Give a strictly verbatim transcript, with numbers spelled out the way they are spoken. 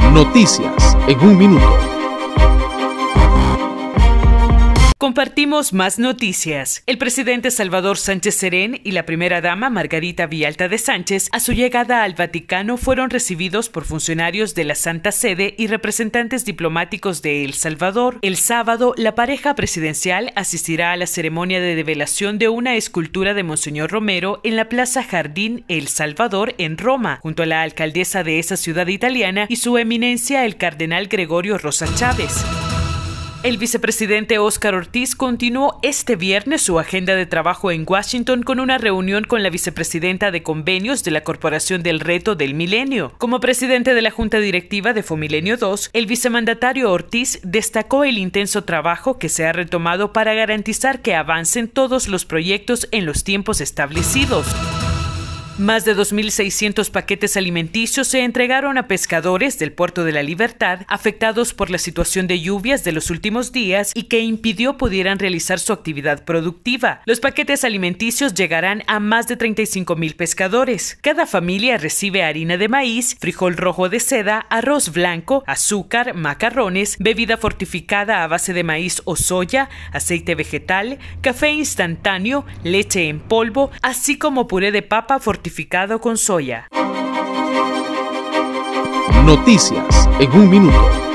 Noticias en un minuto. Compartimos más noticias. El presidente Salvador Sánchez Serén y la primera dama Margarita Villalta de Sánchez, a su llegada al Vaticano, fueron recibidos por funcionarios de la Santa Sede y representantes diplomáticos de El Salvador. El sábado, la pareja presidencial asistirá a la ceremonia de develación de una escultura de Monseñor Romero en la Plaza Jardín El Salvador en Roma, junto a la alcaldesa de esa ciudad italiana y su eminencia el cardenal Gregorio Rosa Chávez. El vicepresidente Óscar Ortiz continuó este viernes su agenda de trabajo en Washington con una reunión con la vicepresidenta de convenios de la Corporación del Reto del Milenio. Como presidente de la Junta Directiva de Fomilenio dos, el vicemandatario Ortiz destacó el intenso trabajo que se ha retomado para garantizar que avancen todos los proyectos en los tiempos establecidos. Más de dos mil seiscientos paquetes alimenticios se entregaron a pescadores del Puerto de la Libertad afectados por la situación de lluvias de los últimos días y que impidió pudieran realizar su actividad productiva. Los paquetes alimenticios llegarán a más de treinta y cinco mil pescadores. Cada familia recibe harina de maíz, frijol rojo de seda, arroz blanco, azúcar, macarrones, bebida fortificada a base de maíz o soya, aceite vegetal, café instantáneo, leche en polvo, así como puré de papa fortificado con soya. Noticias en un minuto.